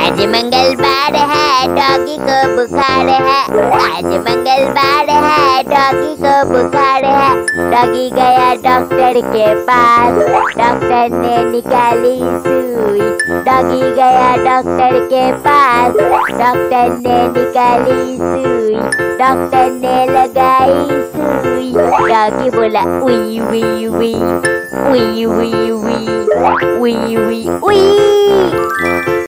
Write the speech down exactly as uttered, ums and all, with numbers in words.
आज मंगलवार है, डॉगी को बुखार है। आज मंगलवार है, डॉगी को बुखार है। डॉगी गया डॉक्टर के पास, डॉक्टर ने निकाली सुई। डॉगी गया डॉक्टर के पास, डॉक्टर ने निकाली सुई। डॉक्टर ने लगाई सुई। डॉगी बोला उई उई उई उई उई उई उई उई उई।